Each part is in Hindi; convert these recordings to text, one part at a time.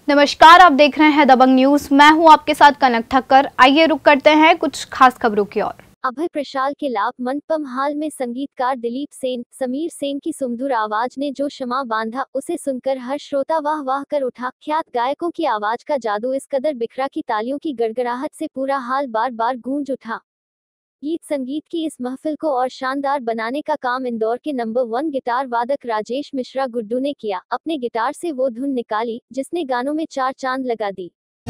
नमस्कार, आप देख रहे हैं दबंग न्यूज। मैं हूं आपके साथ कनक ठक्कर। आइए रुक करते हैं कुछ खास खबरों की ओर। अभय प्रशाल के लाभ मंडपम हाल में संगीतकार दिलीप सेन, समीर सेन की सुमधुर आवाज ने जो शमा बांधा, उसे सुनकर हर श्रोता वाह वाह कर उठा। ख्यात गायकों की आवाज का जादू इस कदर बिखरा कि तालियों की गड़गड़ाहट से पूरा हाल बार बार गूंज उठा। गीत संगीत की इस महफिल को और शानदार बनाने का काम इंदौर के नंबर 1 गिटार वादक राजेश मिश्रा गुड्डू ने किया। अपने गिटार से वो धुन निकाली जिसने गानों में चार चांद लगा दी।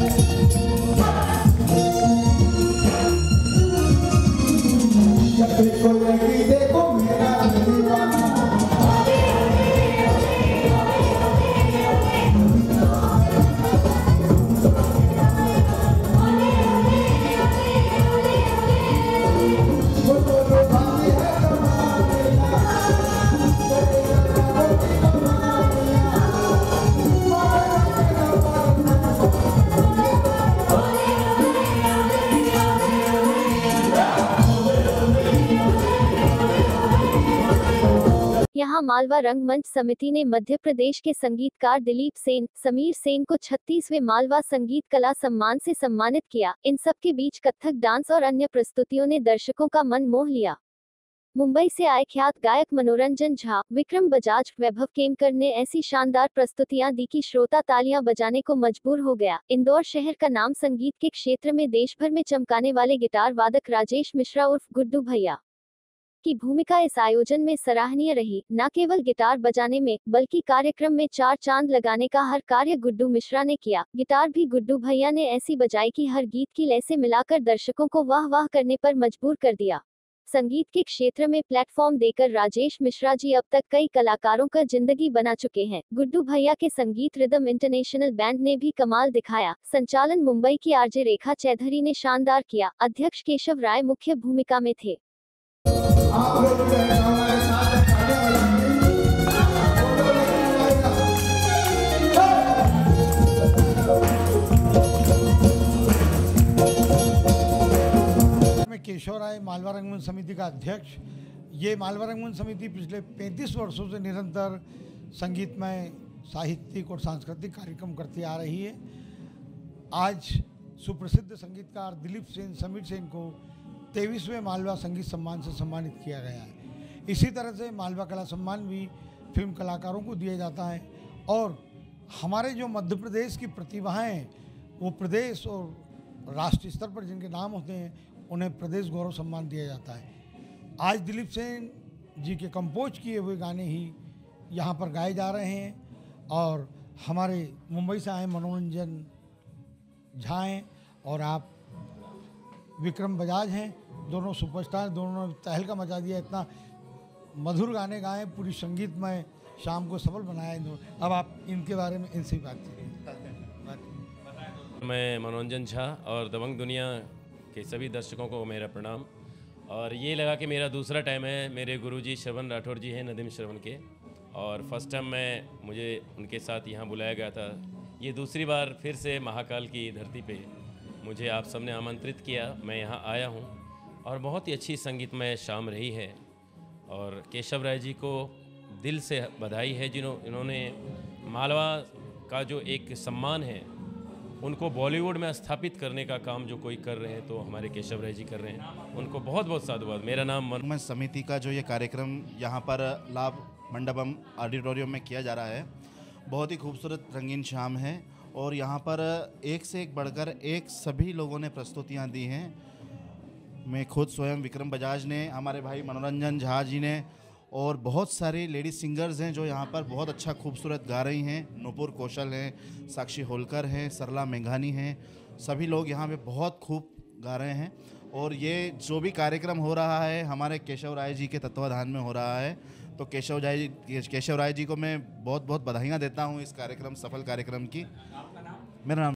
यहाँ मालवा रंगमंच समिति ने मध्य प्रदेश के संगीतकार दिलीप सेन, समीर सेन को 36वें मालवा संगीत कला सम्मान से सम्मानित किया। इन सब के बीच कथक डांस और अन्य प्रस्तुतियों ने दर्शकों का मन मोह लिया। मुंबई से आए ख्यात गायक मनोरंजन झा, विक्रम बजाज, वैभव केमकर ने ऐसी शानदार प्रस्तुतियां दी कि श्रोता तालियां बजाने को मजबूर हो गया। इंदौर शहर का नाम संगीत के क्षेत्र में देश भर में चमकाने वाले गिटार वादक राजेश मिश्रा उर्फ गुड्डू भैया की भूमिका इस आयोजन में सराहनीय रही। न केवल गिटार बजाने में, बल्कि कार्यक्रम में चार चांद लगाने का हर कार्य गुड्डू मिश्रा ने किया। गिटार भी गुड्डू भैया ने ऐसी बजाई कि हर गीत की लय से मिलाकर दर्शकों को वाह वाह करने पर मजबूर कर दिया। संगीत के क्षेत्र में प्लेटफॉर्म देकर राजेश मिश्रा जी अब तक कई कलाकारों का जिंदगी बना चुके हैं। गुड्डू भैया के संगीत रिदम इंटरनेशनल बैंड ने भी कमाल दिखाया। संचालन मुंबई की आरजे रेखा चौधरी ने शानदार किया। अध्यक्ष केशव राय मुख्य भूमिका में थे। मैं केशव राय, मालवा रंगमंच समिति का अध्यक्ष। ये मालवा रंगमंच समिति पिछले 35 वर्षों से निरंतर संगीतमय, साहित्यिक और सांस्कृतिक कार्यक्रम करती आ रही है। आज सुप्रसिद्ध संगीतकार दिलीप सेन, समीर सेन को 23वें मालवा संगीत सम्मान से सम्मानित किया गया है। इसी तरह से मालवा कला सम्मान भी फिल्म कलाकारों को दिया जाता है और हमारे जो मध्य प्रदेश की प्रतिभाएं हैं, वो प्रदेश और राष्ट्रीय स्तर पर जिनके नाम होते हैं, उन्हें प्रदेश गौरव सम्मान दिया जाता है। आज दिलीप सेन जी के कंपोज किए हुए गाने ही यहाँ पर गाए जा रहे हैं और हमारे मुंबई से आए मनोरंजन झा हैं और आप विक्रम बजाज हैं। दोनों सुपरस्टार, दोनों ने तहलका मचा दिया। इतना मधुर गाने गाए, पूरी संगीतमय शाम को सफल बनाया इन दोनों। अब आप इनके बारे में इनसे बात करें। मैं मनोरंजन झा और दबंग दुनिया के सभी दर्शकों को मेरा प्रणाम। और ये लगा कि मेरा दूसरा टाइम है। मेरे गुरुजी श्रवण राठौर जी हैं, नदीम श्रवण के, और फर्स्ट टाइम मुझे उनके साथ यहाँ बुलाया गया था। ये दूसरी बार फिर से महाकाल की धरती पे मुझे आप सबने आमंत्रित किया, मैं यहाँ आया हूँ और बहुत ही अच्छी संगीतमय शाम रही है। और केशव राय जी को दिल से बधाई है इन्होंने मालवा का जो एक सम्मान है उनको बॉलीवुड में स्थापित करने का काम जो कोई कर रहे हैं, तो हमारे केशव राय जी कर रहे हैं। उनको बहुत बहुत साधुवाद। मेरा नाम रंगमंच समिति का जो ये कार्यक्रम यहाँ पर लाभ मंडपम ऑडिटोरियम में किया जा रहा है, बहुत ही खूबसूरत रंगीन शाम है और यहाँ पर एक से एक बढ़कर एक सभी लोगों ने प्रस्तुतियाँ दी हैं। मैं खुद स्वयं विक्रम बजाज ने, हमारे भाई मनोरंजन झा जी ने, और बहुत सारे लेडीज सिंगर्स हैं जो यहाँ पर बहुत अच्छा खूबसूरत गा रही हैं। नूपुर कौशल हैं, साक्षी होलकर हैं, सरला मेघानी हैं, सभी लोग यहाँ पे बहुत खूब गा रहे हैं। और ये जो भी कार्यक्रम हो रहा है हमारे केशव राय जी के तत्वाधान में हो रहा है, तो केशव राय जी को मैं बहुत बहुत बधाइयाँ देता हूँ इस कार्यक्रम, सफल कार्यक्रम की। मेरा नाम